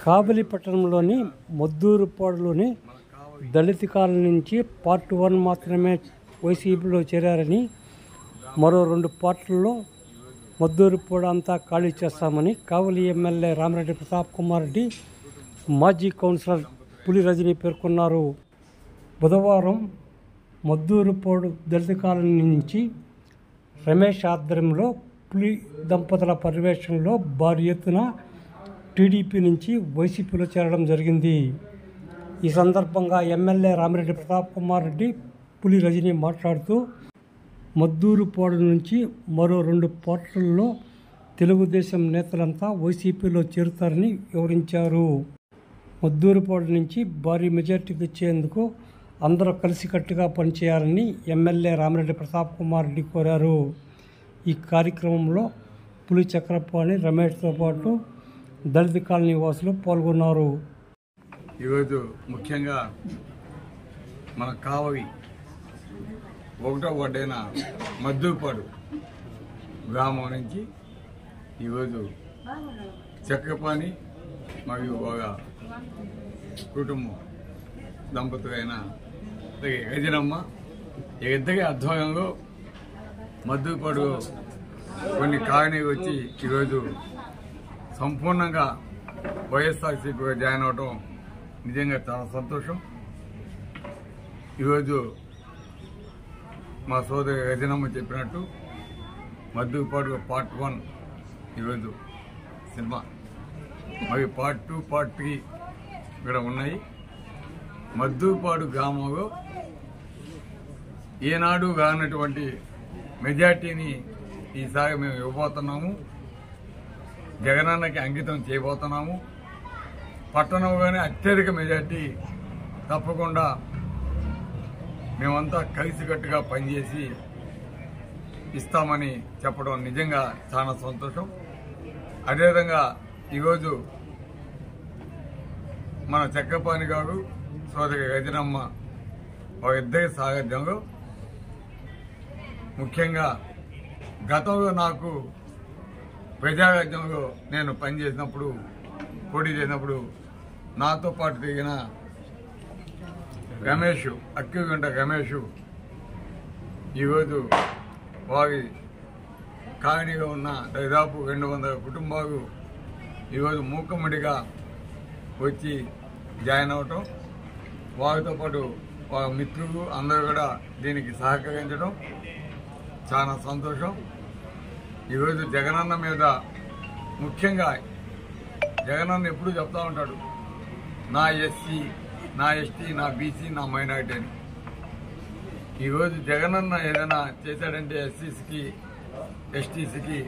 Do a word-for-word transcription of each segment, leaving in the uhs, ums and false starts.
కాబలి పట్టణంలోని మొద్దూరుపాడులోని దళిత కాలనీ నుంచి పార్ట్ వన్ మాత్రమే వైసీపీలో చేరారని, మరో రెండు పార్టీల్లో మొద్దూరుపాడు అంతా ఖాళీ చేస్తామని కావలి ఎమ్మెల్యే రామిరెడ్డి ప్రతాప్ కుమార్ రెడ్డి, మాజీ కౌన్సిలర్ పులి రజని పేర్కొన్నారు. బుధవారం మొద్దూరుపాడు దళిత కాలనీ నుంచి రమేష్ ఆధ్వర్యంలో పులి దంపతుల పర్యవేక్షణలో భారీ ఎత్తున టీడీపీ నుంచి వైసీపీలో చేరడం జరిగింది. ఈ సందర్భంగా ఎమ్మెల్యే రామిరెడ్డి ప్రతాప్ కుమార్ రెడ్డి, పులి రజని మాట్లాడుతూ మొద్దూరుపాడు నుంచి మరో రెండు పార్టీల్లో తెలుగుదేశం నేతలంతా వైసీపీలో చేరుతారని వివరించారు. మొద్దూరుపాడు నుంచి భారీ మెజార్టీ తెచ్చేందుకు అందరూ కలిసికట్టుగా పనిచేయాలని ఎమ్మెల్యే రామిరెడ్డి ప్రతాప్ కుమార్ రెడ్డి కోరారు. ఈ కార్యక్రమంలో పులి చక్రపాణి, రమేష్తో పాటు దళిత కాలనీ వాసులు పాల్గొన్నారు. ఈరోజు ముఖ్యంగా మన కావలి ఒకటో వార్డైన మొద్దూరుపాడు గ్రామం నుంచి ఈరోజు చక్రపాణి మరియు ఒక కుటుంబం దంపతులైన గజనమ్మ ఇద్దరి ఆధ్వర్యంలో మొద్దూరుపాడు కొన్ని కాలనీ వచ్చి ఈరోజు సంపూర్ణంగా వైఎస్ఆర్సీపీగా జాయిన్ అవడం నిజంగా చాలా సంతోషం. ఈరోజు మా సోదరి గజనమ్మ చెప్పినట్టు మొద్దూరుపాడు పార్ట్ వన్ ఈరోజు సినిమా, మరి పార్ట్ టూ పార్ట్ త్రీ ఇక్కడ ఉన్నాయి. మొద్దూరుపాడు గ్రామంలో ఏనాడు కానటువంటి మెజార్టీని ఈసారి మేము ఇవ్వబోతున్నాము. జగనన్నకి అంకితం చేయబోతున్నాము. పట్టణంలోనే అత్యధిక మెజార్టీ తప్పకుండా మేమంతా కలిసికట్టుగా పనిచేసి ఇస్తామని చెప్పడం నిజంగా చాలా సంతోషం. అదేవిధంగా ఈరోజు మన చక్రపాణి గారు, సోదరి గజనమ్మ ఒక ఇద్దరి సారథ్యంలో, ముఖ్యంగా గతంలో నాకు ప్రజారాజ్యంలో నేను పనిచేసినప్పుడు, పోటీ చేసినప్పుడు నాతో పాటు తిరిగిన రమేష్, అక్కిగంట రమేష్ ఈరోజు వారి కాలనీలో ఉన్న దాదాపు రెండు వందల కుటుంబాలు ఈరోజు మూకమ్మడిగా వచ్చి జాయిన్ అవటం, వారితో పాటు వారి మిత్రులు అందరూ కూడా దీనికి సహకరించడం చాలా సంతోషం. ఈరోజు జగనన్న మీద ముఖ్యంగా జగనన్న ఎప్పుడు చెప్తా ఉంటాడు, నా ఎస్సీ, నా ఎస్టీ, నా బీసీ, నా మైనారిటీ అని. ఈరోజు జగనన్న ఏదైనా చేశాడంటే ఎస్సీసీకి, ఎస్టీసీకి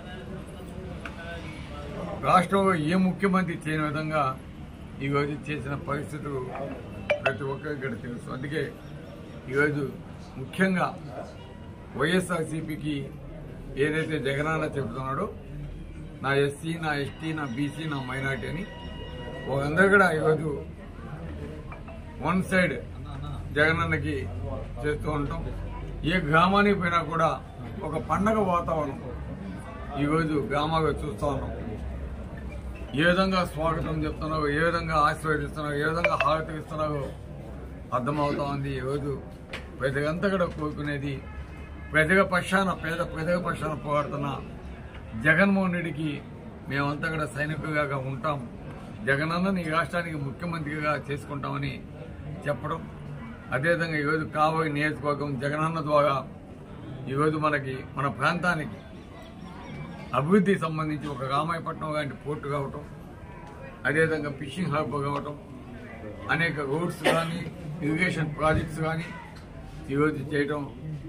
రాష్ట్రంలో ఏ ముఖ్యమంత్రి చేయని విధంగా ఈరోజు చేసిన పరిస్థితులు ప్రతి ఒక్కరికి ఇక్కడ తెలుసు. అందుకే ఈరోజు ముఖ్యంగా వైఎస్ఆర్సీపీకి ఏదైతే జగనన్న చెబుతున్నాడో, నా ఎస్సీ, నా ఎస్టీ, నా బీసీ, నా మైనార్టీ అని వాళ్ళందరూ కూడా ఈరోజు వన్ సైడ్ జగనన్నకి చేస్తూ ఉంటాం. ఏ గ్రామానికి పోయినా కూడా ఒక పండగ వాతావరణం ఈరోజు గ్రామాల్లో చూస్తూ ఉన్నాం. ఏ విధంగా స్వాగతం చెప్తున్నారో, ఏ విధంగా ఆశీర్వదిస్తున్నారో, ఏ విధంగా హారతి ఇస్తున్నారో అర్థమవుతా ఉంది. ఈరోజు ప్రజలంతా కూడా కోరుకునేది ప్రజల పక్షాన, పేద ప్రజల పక్షాన పోరాడుతున్న జగన్మోహన్ రెడ్డికి మేమంతా కూడా సైనికులుగా ఉంటాం, జగనన్నని ఈ రాష్ట్రానికి ముఖ్యమంత్రిగా చేసుకుంటామని చెప్పడం. అదేవిధంగా ఈరోజు కావలి నియోజకవర్గం జగనన్న ద్వారా ఈరోజు మనకి మన ప్రాంతానికి అభివృద్ధికి సంబంధించి ఒక రామాయపట్నం లాంటి పోర్టు కావటం, అదేవిధంగా ఫిషింగ్ హబ్ కావటం, అనేక రోడ్స్ కానీ ఇరిగేషన్ ప్రాజెక్ట్స్ కానీ ఈరోజు చేయటం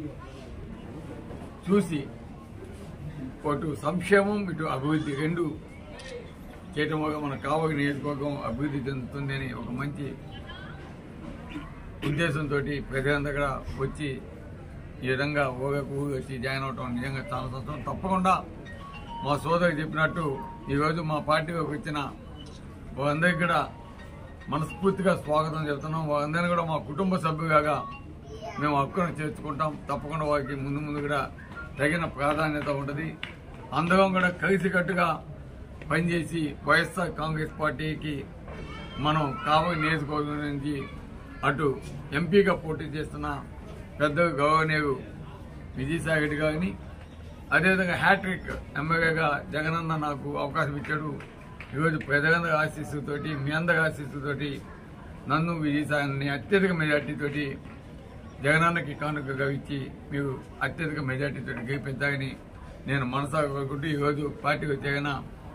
చూసి అటు సంక్షేమం ఇటు అభివృద్ధి రెండు చేయటం వల్ల మన కావలి నియోజకవర్గం అభివృద్ధి చెందుతుంది అని ఒక మంచి ఉద్దేశంతో ప్రజలంతా కూడా వచ్చి ఈ విధంగా ఊగకు వచ్చి జాయిన్ అవటం నిజంగా చాలా సంతోషం. తప్పకుండా మా సోదరికి చెప్పినట్టు ఈరోజు మా పార్టీలోకి వచ్చిన వాళ్ళందరికీ కూడా మనస్ఫూర్తిగా స్వాగతం చెప్తున్నాం. వాళ్ళందరినీ కూడా మా కుటుంబ సభ్యులుగా మేము హక్కును చేర్చుకుంటాం. తప్పకుండా వారికి ముందు ముందు కూడా తగిన ప్రాధాన్యత ఉంటుంది. అందరం కూడా కలిసికట్టుగా పనిచేసి వైఎస్ఆర్ కాంగ్రెస్ పార్టీకి మనం కాబోయే నియోజకవర్గం నుంచి అటు ఎంపీగా పోటీ చేస్తున్న పెద్ద గౌరవనీయులు విజయసాయి రెడ్డి గారిని, అదేవిధంగా హ్యాట్రిక్ ఎమ్మెల్యేగా జగనన్న నాకు అవకాశం ఇచ్చాడు. ఈరోజు ప్రజలందరి ఆశీస్సుతోటి, మీ అందరి ఆశీస్సుతోటి నన్ను విజయసాయిని అత్యధిక మెజార్టీతోటి జగనన్నకి కానుకగా ఇచ్చి మీరు అత్యధిక మెజార్టీతో గెలిపించాలని నేను మనసాగా కోరుకుంటూ ఈరోజు పార్టీకి వచ్చాక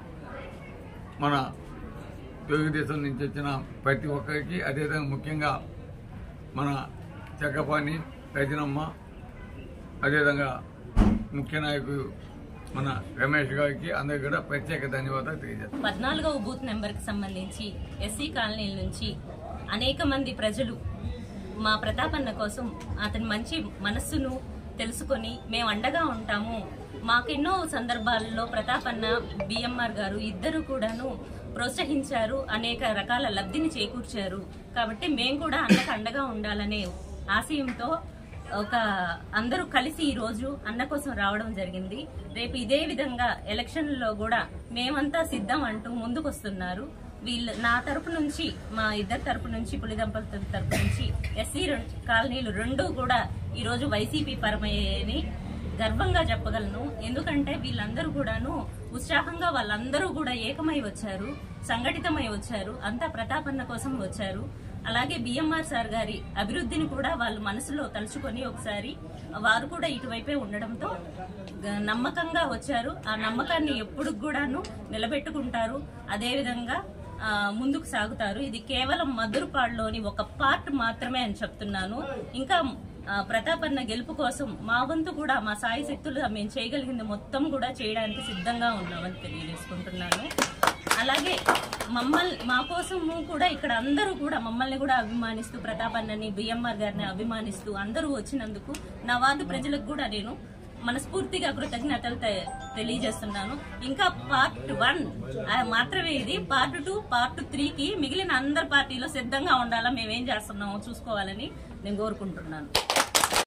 మన తెలుగుదేశం నుంచి వచ్చిన ప్రతి ఒక్కరికి, అదేవిధంగా ముఖ్యంగా మన చక్కపాణి రజనమ్మ, అదేవిధంగా ముఖ్య నాయకుడు మన రమేష్ గారికి అందరికీ కూడా ప్రత్యేక ధన్యవాదాలు తెలియజేస్తాను. పద్నాలుగవ బూత్ నెంబర్ కి సంబంధించి ఎస్సీ కాలనీల నుంచి అనేక మంది ప్రజలు మా ప్రతాపన్న కోసం అతని మంచి మనస్సును తెలుసుకొని మేము అండగా ఉంటాము. మాకెన్నో సందర్భాల్లో ప్రతాపన్న, బిఎంఆర్ గారు ఇద్దరు కూడాను ప్రోత్సహించారు, అనేక రకాల లబ్ధిని చేకూర్చారు. కాబట్టి మేము కూడా అన్నకు అండగా ఉండాలనే ఆశయంతో ఒక అందరూ కలిసి ఈ రోజు అన్న కోసం రావడం జరిగింది. రేపు ఇదే విధంగా ఎలక్షన్లలో కూడా మేమంతా సిద్ధం అంటూ ముందుకొస్తున్నారు. వీళ్ళు నా తరపు నుంచి, మా ఇద్దరు తరపు నుంచి, పులిదంపతుల తరపు నుంచి ఎస్సీ కాలనీలు రెండు కూడా ఈ రోజు వైసీపీ పరమయ్యని గర్వంగా చెప్పగలను. ఎందుకంటే వీళ్ళందరూ కూడాను ఉత్సాహంగా వాళ్ళందరూ కూడా ఏకమై వచ్చారు, సంఘటితమై వచ్చారు, అంతా ప్రతాపన్న కోసం వచ్చారు. అలాగే బిఎంఆర్ సార్ గారి అభివృద్ధిని కూడా వాళ్ళు మనసులో తలుచుకొని ఒకసారి వారు కూడా ఇటువైపే ఉండడంతో నమ్మకంగా వచ్చారు. ఆ నమ్మకాన్ని ఎప్పుడు కూడాను నిలబెట్టుకుంటారు, అదేవిధంగా ముందుకు సాగుతారు. ఇది కేవలం మధురపాడులోని ఒక పార్ట్ మాత్రమే అని చెప్తున్నాను. ఇంకా ప్రతాపన్న గెలుపు కోసం మా వంతు కూడా, మా సాయి శక్తులు మేము చేయగలిగింది మొత్తం కూడా చేయడానికి సిద్ధంగా ఉన్నామని తెలియజేసుకుంటున్నాను. అలాగే మమ్మల్ని, మా కోసము కూడా ఇక్కడ అందరూ కూడా మమ్మల్ని కూడా అభిమానిస్తూ, ప్రతాపన్నని, బిఎంఆర్ గారిని అభిమానిస్తూ అందరూ వచ్చినందుకు నా వార్డు ప్రజలకు కూడా నేను మనస్ఫూర్తిగా కృతజ్ఞతలు తెలియజేస్తున్నాను. ఇంకా పార్ట్ వన్ మాత్రమే ఇది. పార్ట్ టూ, పార్ట్ త్రీకి మిగిలిన అందరి పార్టీలో సిద్ధంగా ఉండాలా, మేమేం చేస్తున్నామో చూసుకోవాలని నేను కోరుకుంటున్నాను.